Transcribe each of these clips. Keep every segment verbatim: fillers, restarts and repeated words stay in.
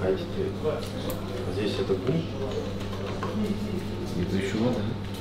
хотите. Здесь это гум. Это еще вода.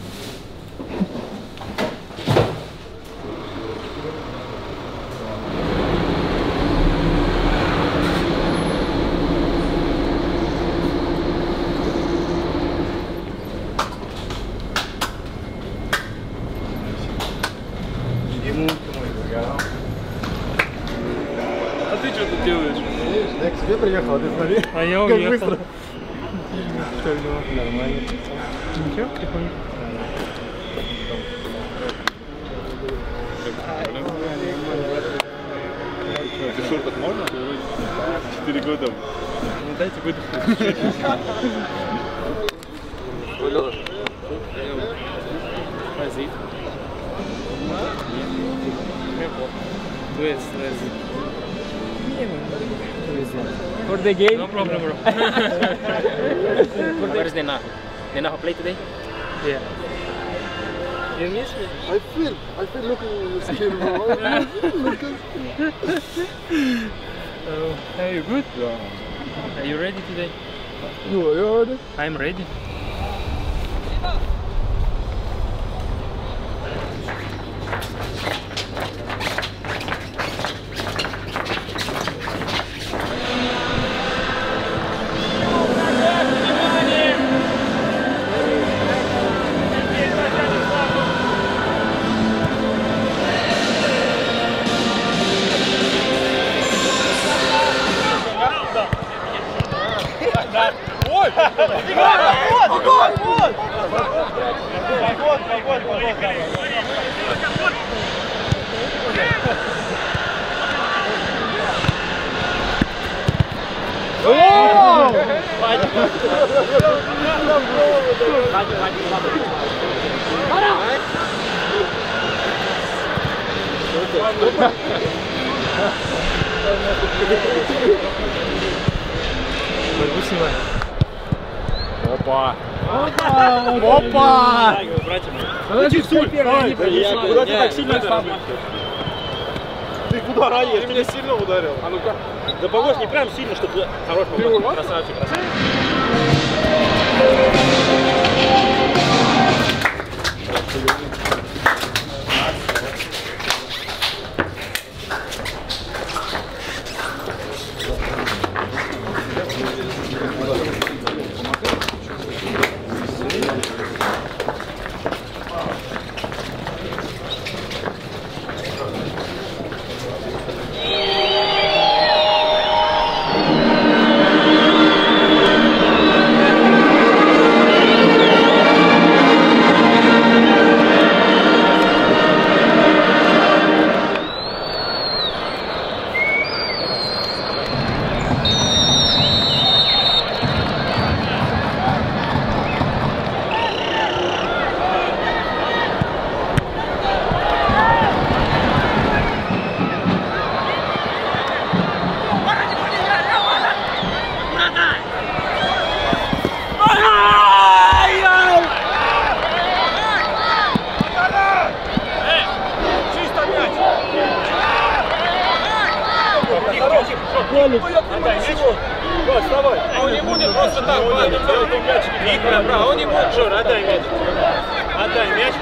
А ты что тут делаешь? Я к тебе приехал, ты смотри. А я как уехал. быстро. Что это? Нормально. Ничего, прикольно. В шортах можно? Четыре года. Ну дайте выдохнуть. Разит. Yes, Razit. For the game? No problem, bro. Where is Nena? Nena who play today? Yeah. You miss me? I feel, I feel looking at him. Oh, are you good? Yeah. Are you ready today? You, you ready? I'm ready. Борьбу снимай. Опа! Опа! Опа! Подожди, стой, первый. Куда ты так сильно ставишь? Ты куда ранее? Ты меня сильно ударил. А ну-ка. Да погодь, не прям сильно, чтобы хорош попасть. Красавчик, красавчик. Вставай! Он не будет просто так падать. Виктор, бра, он не будет. Жор, отдай мяч. Отдай мяч.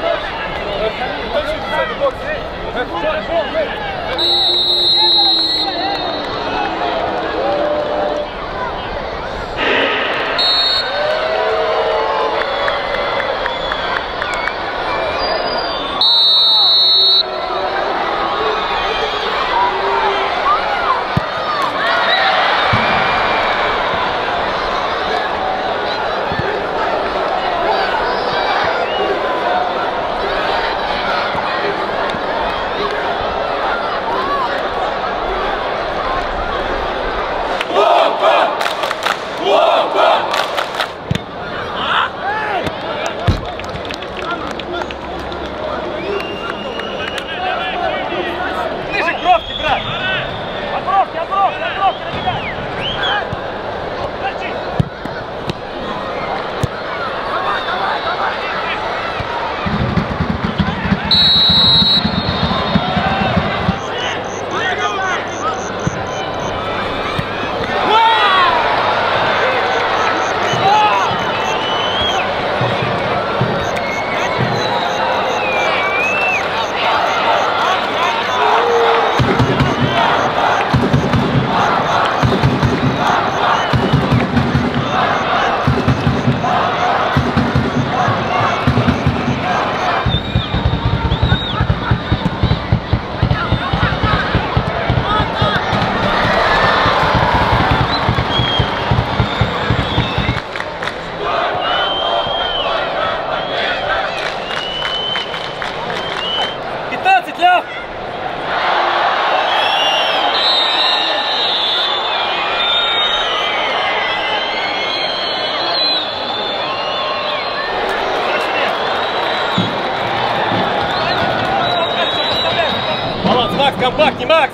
Там бахни, Макс!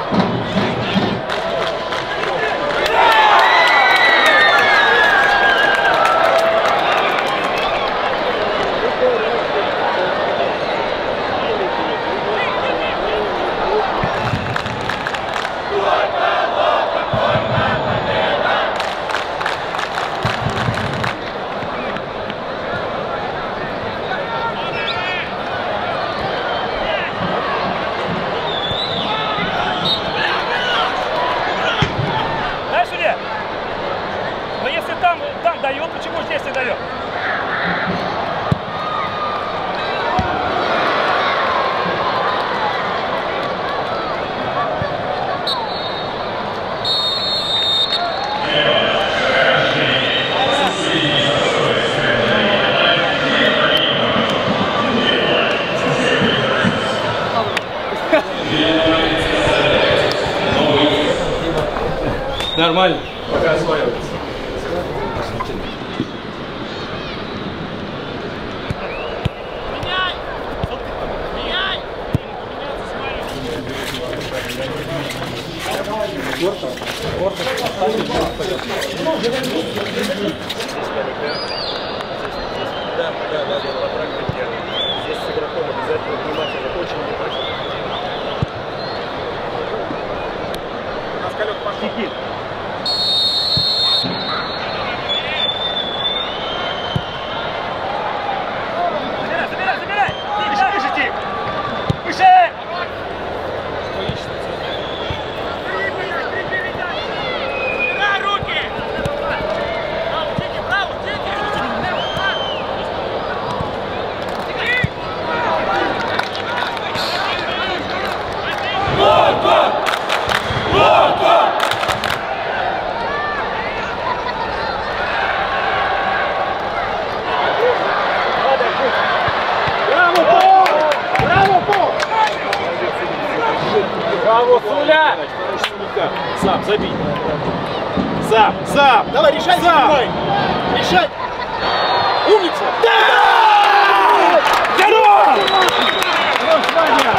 Почему здесь не дает? Нормально, пока осваивается. Да, да, да, по практике. Здесь с игроком обязательно внимательно, очень внимательно. У нас Калек пошел. Забирай, забирай, забирай! Выше, выше, Тим! Выше! Браво, Суля! Сам, забей. Сам, сам! Давай, решай, сам! Решай! Умница! Да! Здорово! Хорош, Ваня!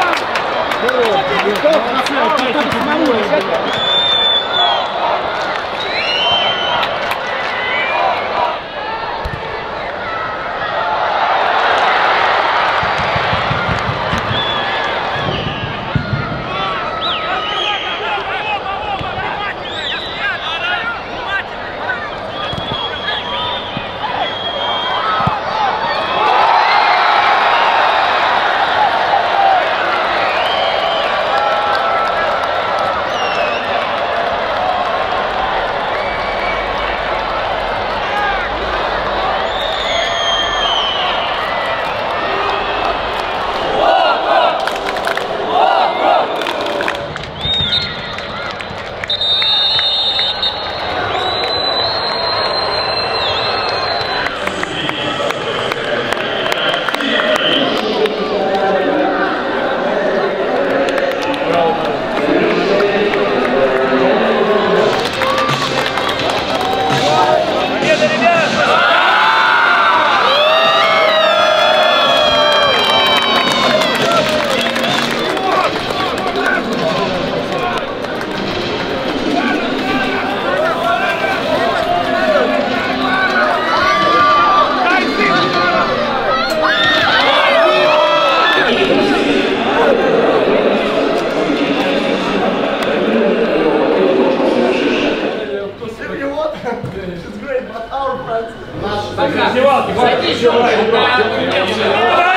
Сойди,